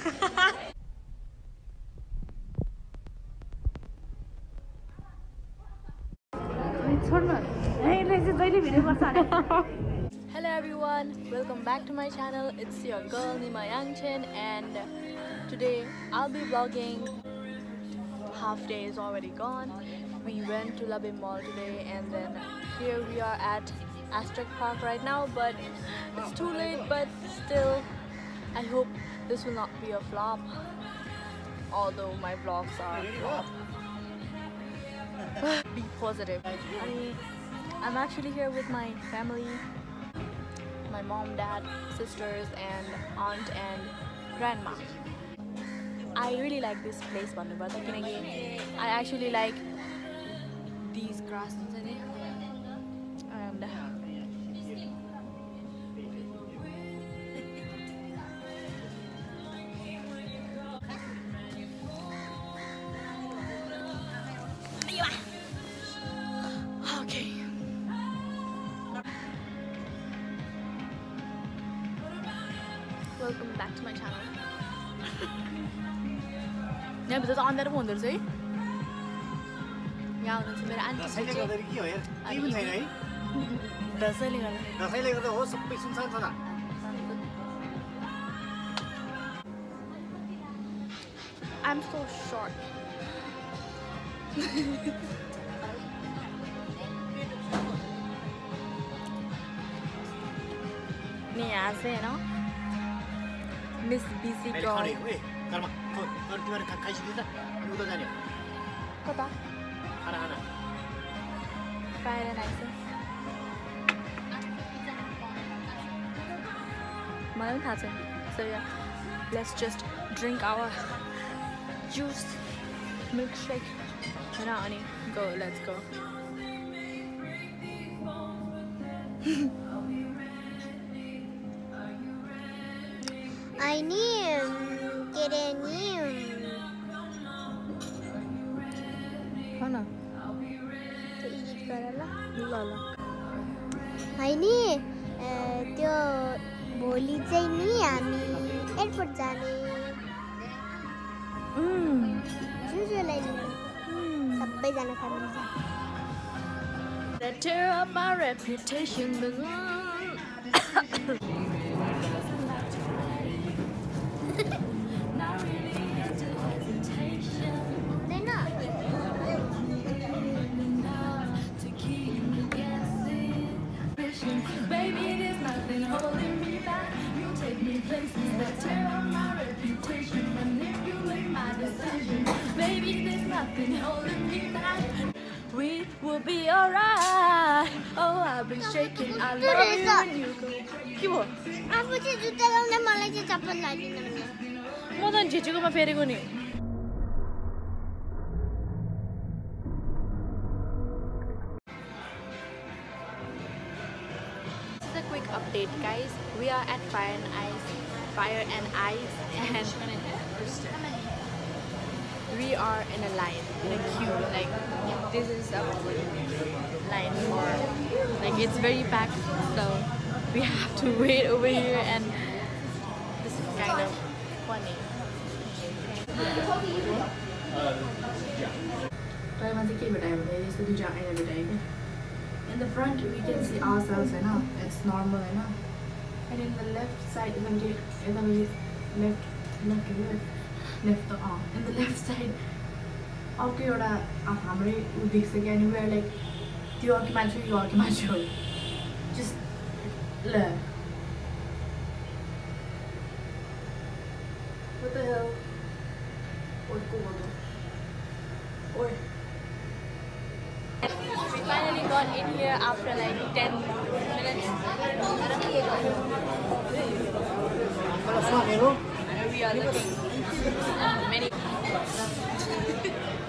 Hello everyone, welcome back to my channel. It's your girl Nima Yangchen, and today I'll be vlogging. Half day is already gone. We went to Labim Mall today, and then here we are at Aztec Park right now, but it's too late. But still, I hope this will not be a flop, although my vlogs are a flop. Be positive. I'm actually here with my family, my mom, dad, sisters, and aunt and grandma. I really like this place, and I actually like these grasses in it. And okay. Welcome back to my channel. यहाँ भित्र चाहिँ अन्धारो पो हुँदो रहेछ है। यहाँ हुनुहुन्छ मेरो आन्टी दसैँले गर्दाखेरि के हो यार, केही पनि छैन है। दसैँले गर्दा हो सबै सुनसान छ त। I'm so short. नि यहाँ चाहिँ हैन मिस बिसी गर्ल घरमा तिमीहरू खाइसक्यो त अनि उता जाने कता खाना खाना फ्राइड एन्ड आइस मलाई पनि थाहा छ so yeah let's just drink our juice milkshake हैन अनि go let's go I need get a new. Mana? I need त्यो भोलि चाहिँ नि हामी एयरपोर्ट जाने जुजुलाई सबैजना फ्यामिली जाने That tear up my reputation. Baby, there's nothing holding me back. You take me places that tear up my reputation, manipulate my decision. Baby, there's nothing holding me back. We will be alright. Oh, I've been shaking. I love you when you go. के भयो? आफू चाहिँ जुत्ता लाउन मलाई चाहिँ चप्पल लादिन म त झिचुकोमा फेरेको नि Just a quick update, guys. We are at Fire and Ice, and we are in a line, in a queue. Like this is a line for like it's very packed, so we have to wait over here, and this is kind of funny. In the front we can see ourselves, it's normal, and in the left side, in the left side, okay, we are like just what the hell? We finally got in here after like 10 minutes. We are looking at many.